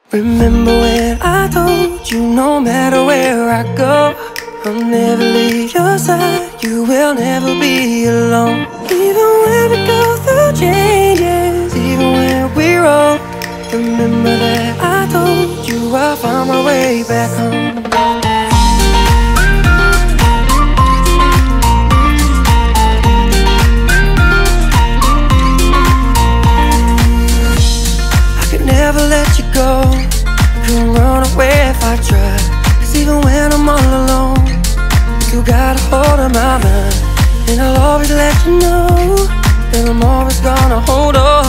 Remember when I told you no matter where I go, I'll never leave your side, you will never be alone. Even when we go through changes, even when we're old, remember that I told you I'll find my way back home. I could never let you go, couldn't run away if I tried. Cause even when I'm all alone, you got a hold of my mind. And I'll always let you know that I'm always gonna hold on.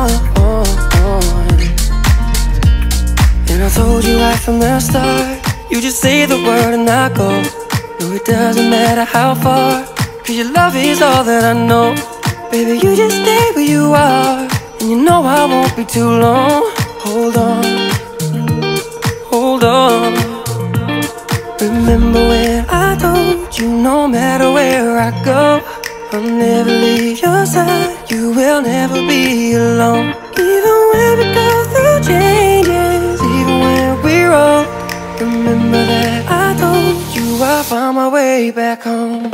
And I told you right from the start, you just say the word and I go. No, it doesn't matter how far, cause your love is all that I know. Baby, you just stay where you are, and you know I won't be too long. Hold on, hold on. Remember when I told you no matter where I go, I'll never leave your side, you will never be alone. Even when we go through changes, even when we're old, remember that I told you I'll find my way back home.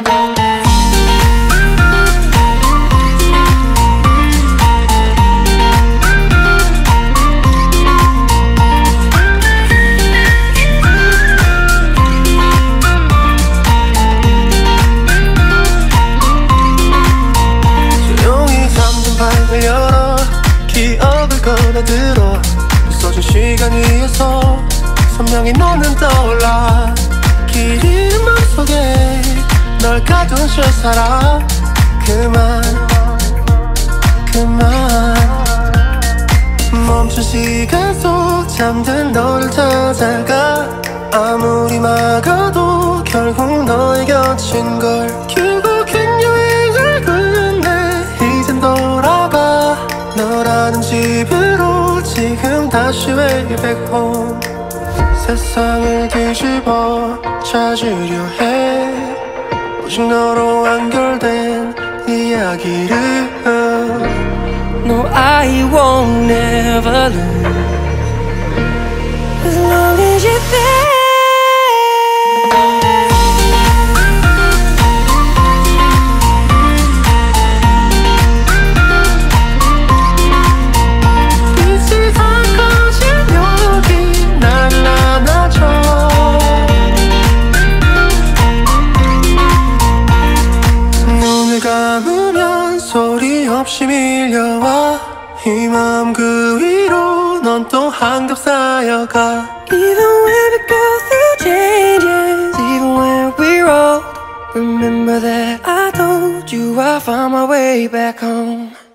열어 기억을 꺼내들어 부서진 시간 위에서 선명히 너는 떠올라. 길 잃은 맘속에 널 가둔 실사람 그만 멈춘 시간 속 잠든 너를 찾아가. 아무리 막아도 결국 너의 곁인 걸. 결국엔 여행을 끝내 이젠 돌아가 너라는 집으로. 지금 다시 way back home. 세상을 뒤집어 찾으려 해 오직 너로 완결된 이야기를. No, I won't never lose as long as you're there. 빛이 다 꺼진 여기 날 안아줘. 눈을 감으면 소리 없이 밀려와. 이 마음 그 위로 넌 또 한겹 쌓여가. Even when we go through changes, even when we're old, remember that I told you I'll find my way back home.